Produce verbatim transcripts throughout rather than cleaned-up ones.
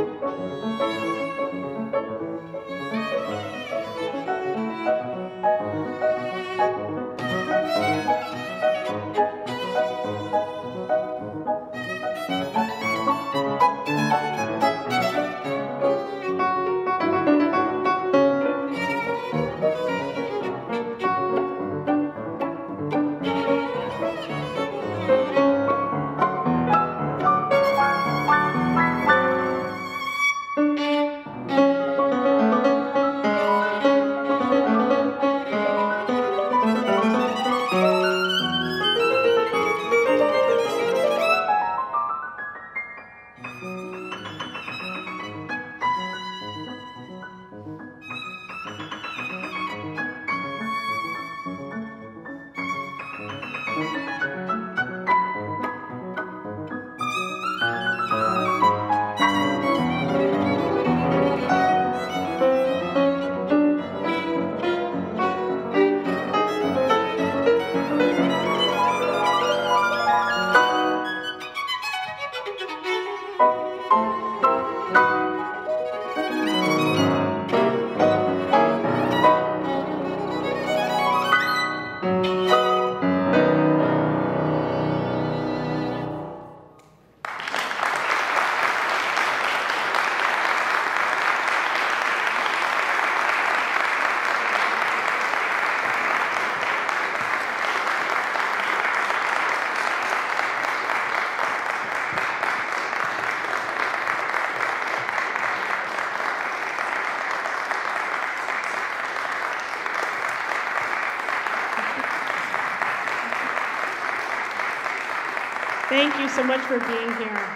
Thank you so much for being here.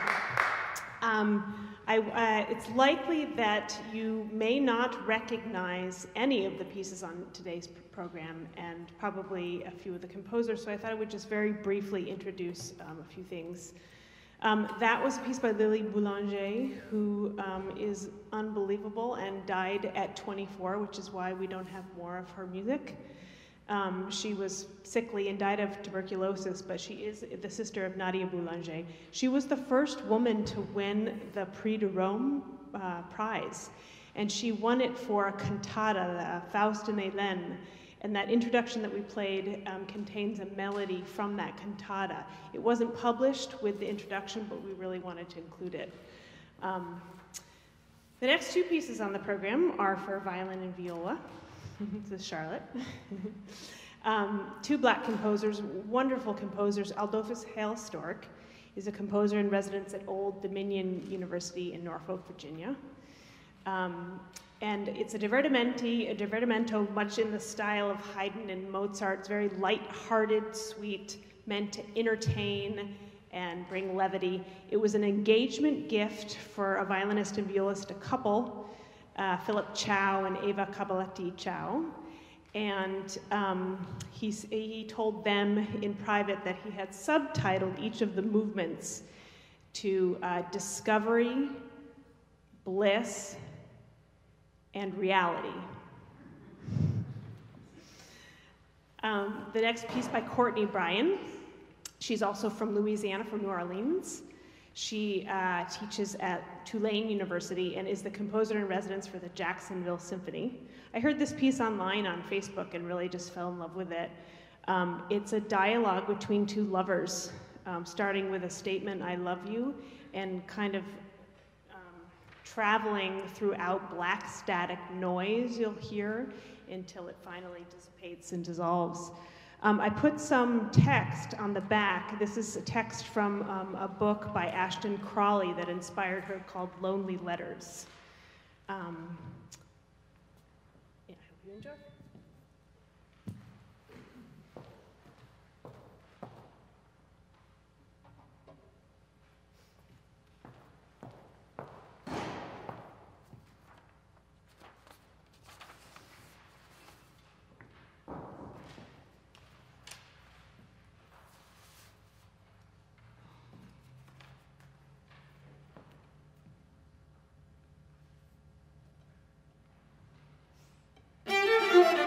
Um, I, uh, it's likely that you may not recognize any of the pieces on today's program and probably a few of the composers, so I thought I would just very briefly introduce um, a few things. Um, that was a piece by Lily Boulanger, who um, is unbelievable and died at twenty-four, which is why we don't have more of her music. Um, she was sickly and died of tuberculosis, but she is the sister of Nadia Boulanger. She was the first woman to win the Prix de Rome uh, prize, and she won it for a cantata, uh, Faust and Hélène, and that introduction that we played um, contains a melody from that cantata. It wasn't published with the introduction, but we really wanted to include it. Um, the next two pieces on the program are for violin and viola. This is Charlotte. um, two black composers, wonderful composers. Adolphus Hailstork is a composer in residence at Old Dominion University in Norfolk, Virginia. Um, and it's a divertimenti, a divertimento much in the style of Haydn and Mozart. It's very light-hearted, sweet, meant to entertain and bring levity. It was an engagement gift for a violinist and violist, a couple, Uh, Philip Chow and Eva Caballetti Chow, and um, he, he told them in private that he had subtitled each of the movements to uh, discovery, bliss, and reality. Um, the next piece by Courtney Bryan. She's also from Louisiana, from New Orleans. She uh, teaches at Tulane University and is the composer in residence for the Jacksonville Symphony. I heard this piece online on Facebook and really just fell in love with it. Um, it's a dialogue between two lovers, um, starting with a statement, "I love you," and kind of um, traveling throughout black static noise you'll hear until it finally dissipates and dissolves. Um, I put some text on the back. This is a text from um, a book by Ashton Crawley that inspired her called Lonely Letters. Um, yeah, I hope you enjoy. Thank you.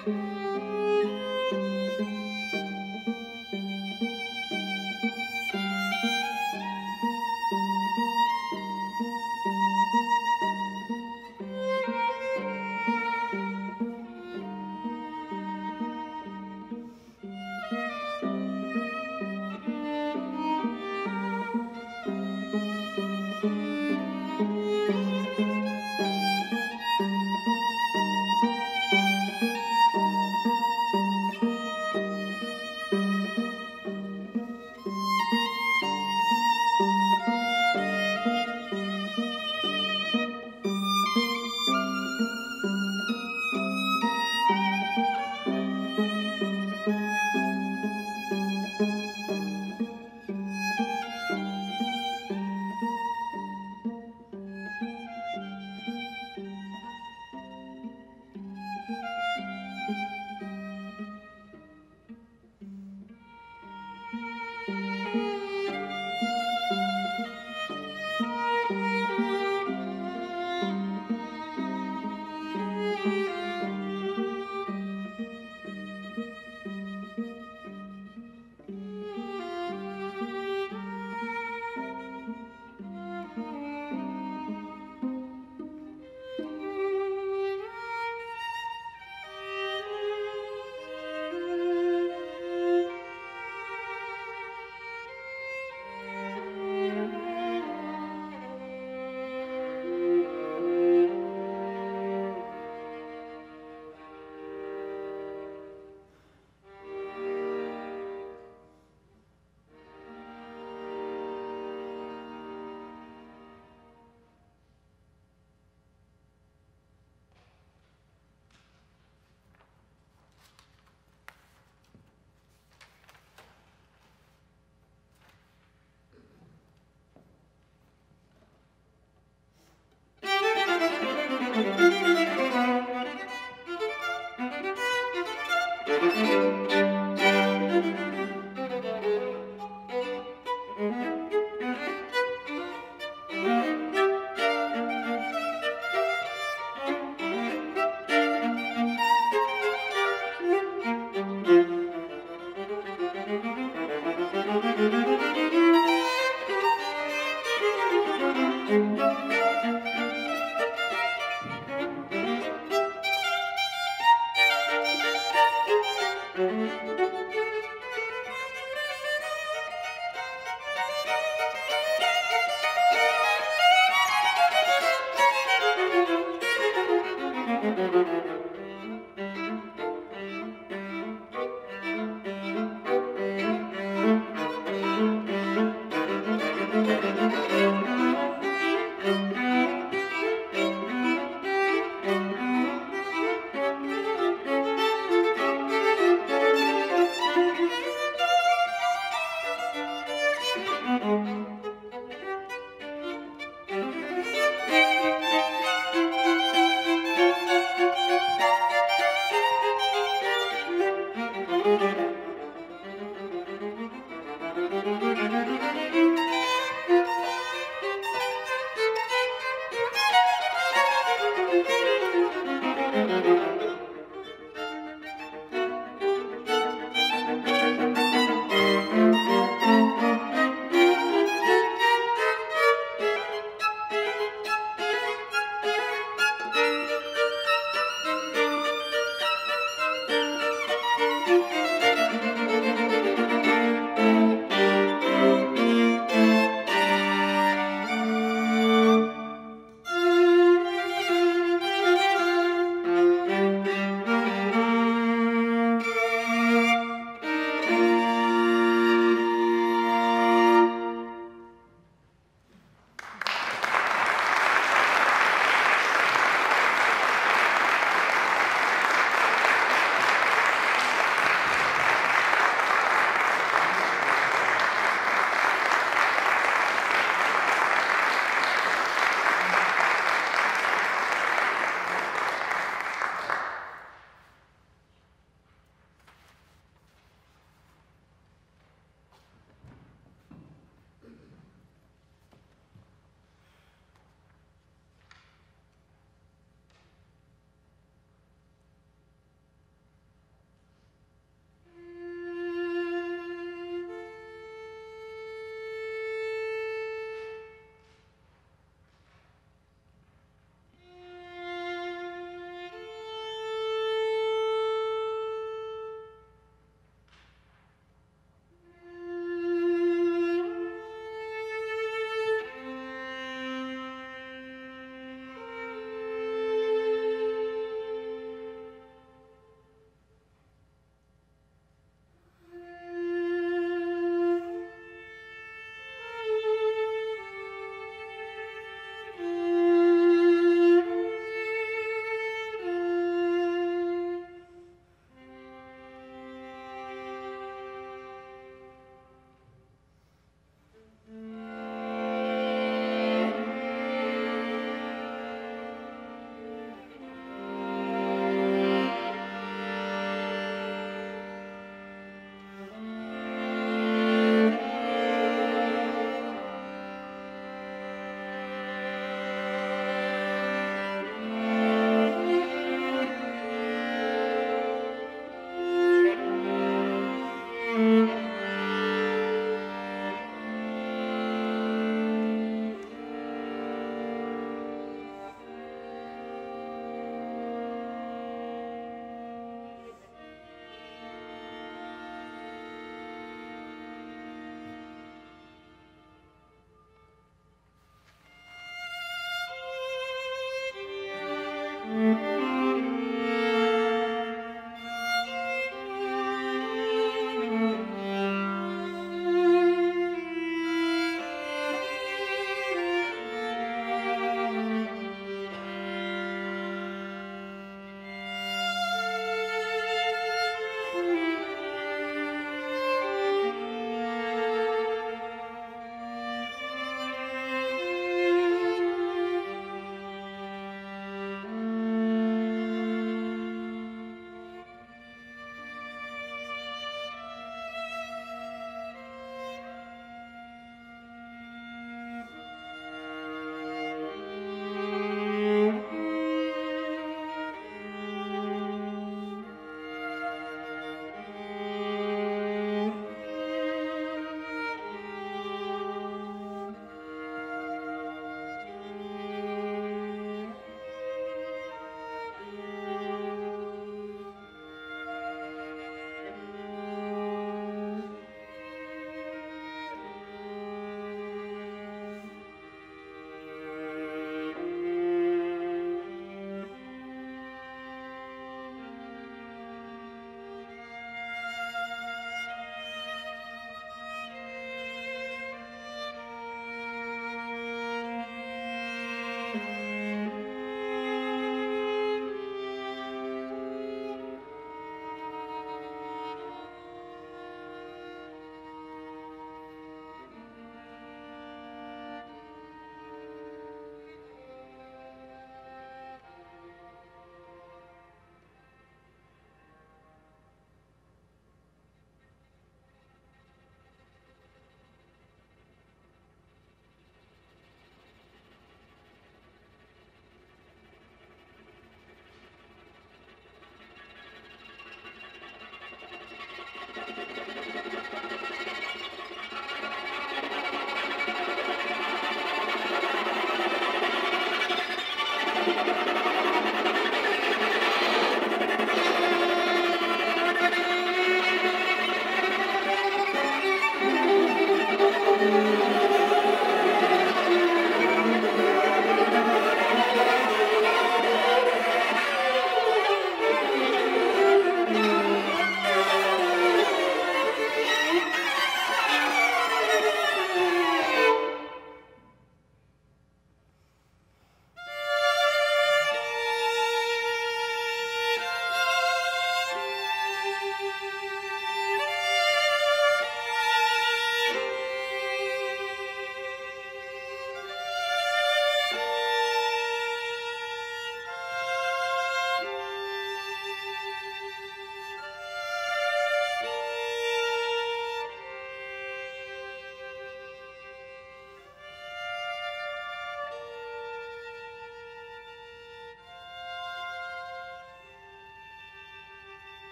Thank you.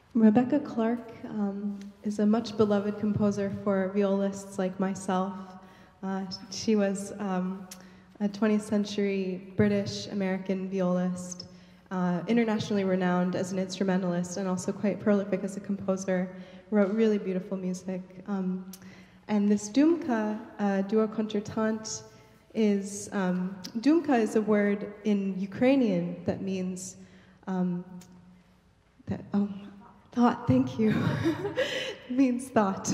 Rebecca Clark um, is a much beloved composer for violists like myself. Uh, she was um, a twentieth century British-American violist, uh, internationally renowned as an instrumentalist and also quite prolific as a composer, wrote really beautiful music. Um, and this dumka, uh, duo contretemps, is, um, dumka is a word in Ukrainian that means, um, that, oh, thought, thank you, means thought.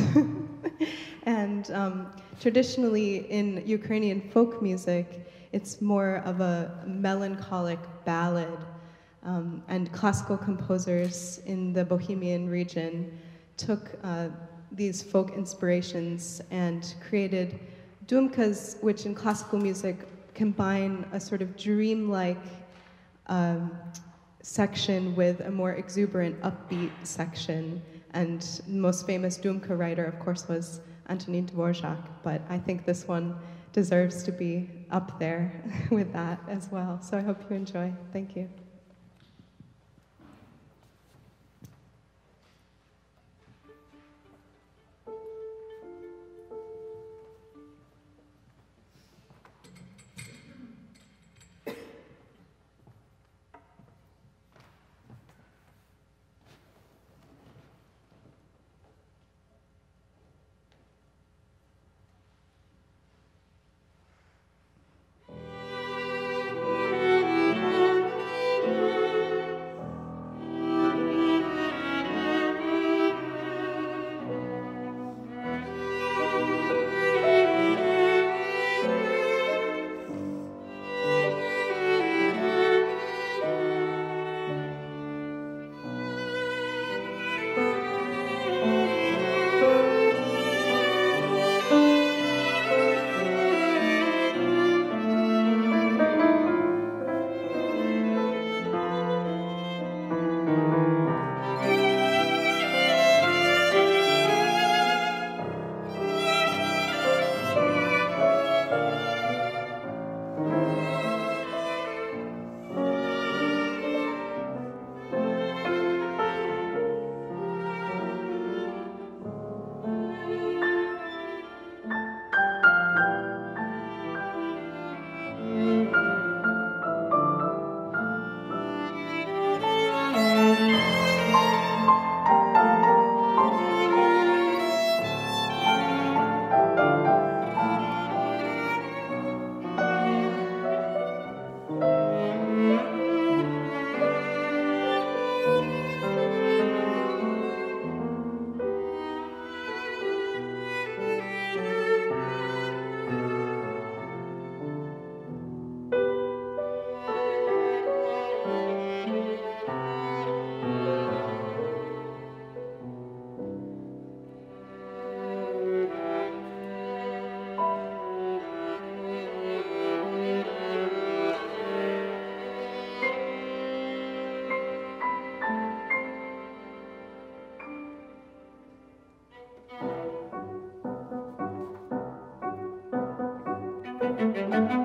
And um, traditionally in Ukrainian folk music, it's more of a melancholic ballad. Um, and classical composers in the Bohemian region took uh, these folk inspirations and created dumkas, which in classical music combine a sort of dreamlike um, section with a more exuberant, upbeat section. And the most famous dumka writer, of course, was Antonin Dvorak, but I think this one deserves to be up there with that as well. So I hope you enjoy. Thank you. Thank you.